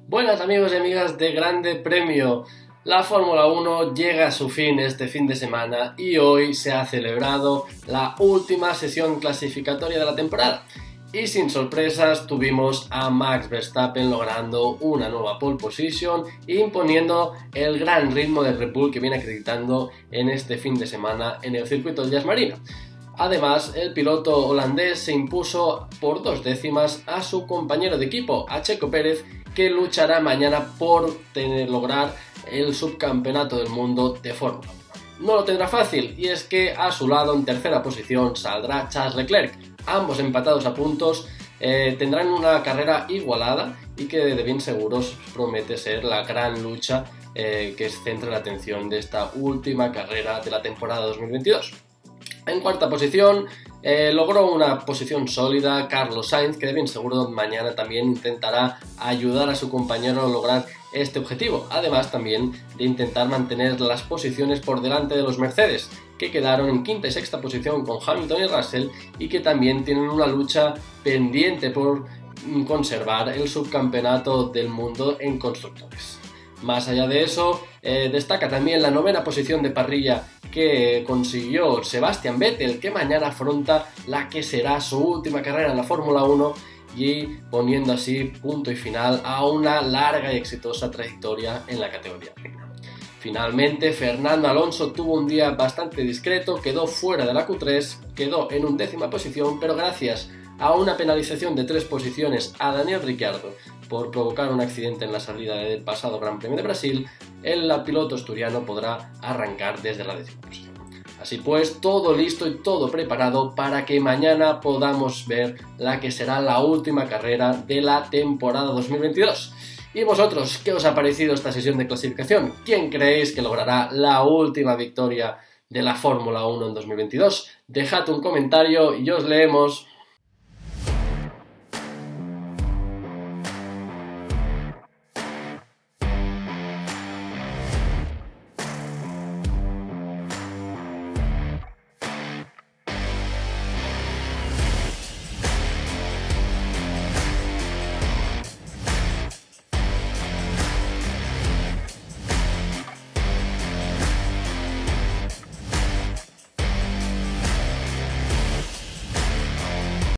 Buenas amigos y amigas de Grande Premio. La Fórmula 1 llega a su fin este fin de semana y hoy se ha celebrado la última sesión clasificatoria de la temporada. Y sin sorpresas tuvimos a Max Verstappen logrando una nueva pole position e imponiendo el gran ritmo de Red Bull que viene acreditando en este fin de semana en el circuito de Yas Marina. Además, el piloto holandés se impuso por 2 décimas a su compañero de equipo, a Checo Pérez, que luchará mañana por lograr el subcampeonato del mundo de Fórmula 1. No lo tendrá fácil, y es que a su lado en tercera posición saldrá Charles Leclerc. Ambos empatados a puntos, tendrán una carrera igualada y que de bien seguros promete ser la gran lucha que centra la atención de esta última carrera de la temporada 2022. En cuarta posición logró una posición sólida Carlos Sainz, que de bien seguro mañana también intentará ayudar a su compañero a lograr este objetivo, además también de intentar mantener las posiciones por delante de los Mercedes, que quedaron en quinta y sexta posición con Hamilton y Russell y que también tienen una lucha pendiente por conservar el subcampeonato del mundo en constructores. Más allá de eso, destaca también la novena posición de parrilla que consiguió Sebastian Vettel, que mañana afronta la que será su última carrera en la Fórmula 1 y poniendo así punto y final a una larga y exitosa trayectoria en la categoría reina. Finalmente, Fernando Alonso tuvo un día bastante discreto, quedó fuera de la Q3, quedó en 11ª posición, pero gracias a una penalización de 3 posiciones a Daniel Ricciardo por provocar un accidente en la salida del pasado Gran Premio de Brasil, el piloto asturiano podrá arrancar desde la 10ª posición. Así pues, todo listo y todo preparado para que mañana podamos ver la que será la última carrera de la temporada 2022. ¿Y vosotros, qué os ha parecido esta sesión de clasificación? ¿Quién creéis que logrará la última victoria de la Fórmula 1 en 2022? Dejad un comentario y os leemos.